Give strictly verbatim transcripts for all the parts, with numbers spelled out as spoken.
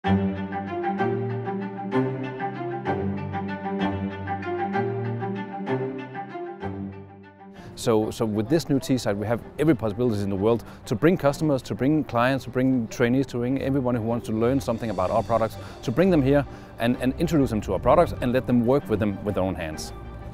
So, so with this new T-site, we have every possibilities in the world to bring customers, to bring clients, to bring trainees, to bring everyone who wants to learn something about our products, to bring them here and, and introduce them to our products and let them work with them with their own hands.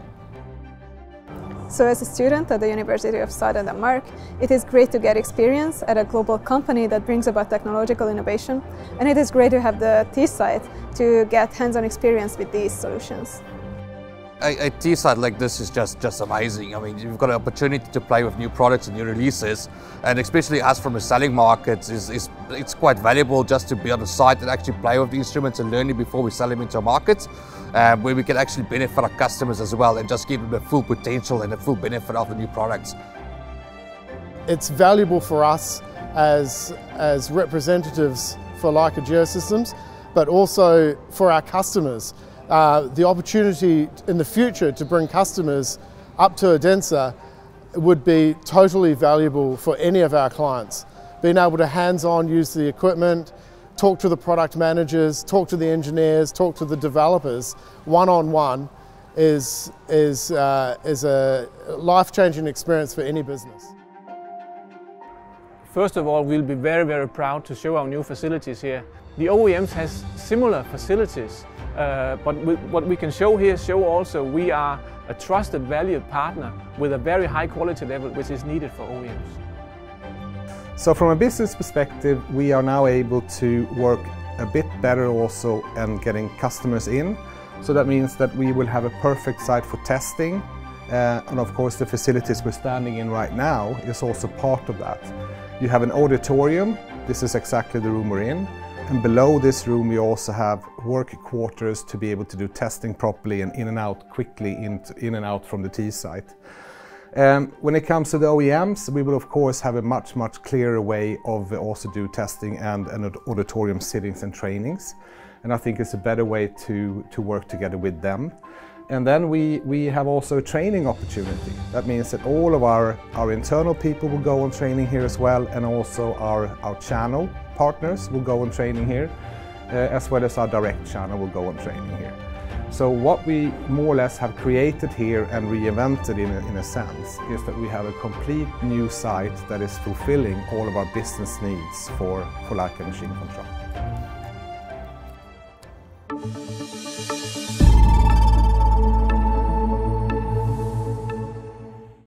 So as a student at the University of Southern Denmark, it is great to get experience at a global company that brings about technological innovation, and it is great to have the T-site to get hands-on experience with these solutions. A, a T-site like this is just, just amazing. I mean, you've got an opportunity to play with new products and new releases, and especially us from the selling markets, is, is, it's quite valuable just to be on the site and actually play with the instruments and learn it before we sell them into our markets, um, where we can actually benefit our customers as well and just give them the full potential and the full benefit of the new products. It's valuable for us as, as representatives for Leica Geosystems, but also for our customers. Uh, the opportunity in the future to bring customers up to Odense would be totally valuable for any of our clients. Being able to hands-on use the equipment, talk to the product managers, talk to the engineers, talk to the developers one-on-one is, is, uh, is a life-changing experience for any business. First of all, we'll be very, very proud to show our new facilities here. The O E Ms has similar facilities. Uh, but we, what we can show here show also we are a trusted, valued partner with a very high quality level which is needed for O E Ms. So from a business perspective, we are now able to work a bit better also and getting customers in. So that means that we will have a perfect site for testing, uh, and of course the facilities we're standing in right now is also part of that. You have an auditorium, this is exactly the room we're in. And below this room we also have work quarters to be able to do testing properly and in and out quickly in, in and out from the T-site. Um, when it comes to the O E Ms, we will of course have a much, much clearer way of also do testing and, and auditorium sittings and trainings. And I think it's a better way to, to work together with them. And then we, we have also a training opportunity. That means that all of our, our internal people will go on training here as well, and also our, our channel partners will go on training here, uh, as well as our direct channel will go on training here. So what we more or less have created here and reinvented in a, in a sense is that we have a complete new site that is fulfilling all of our business needs for, for Leica machine control.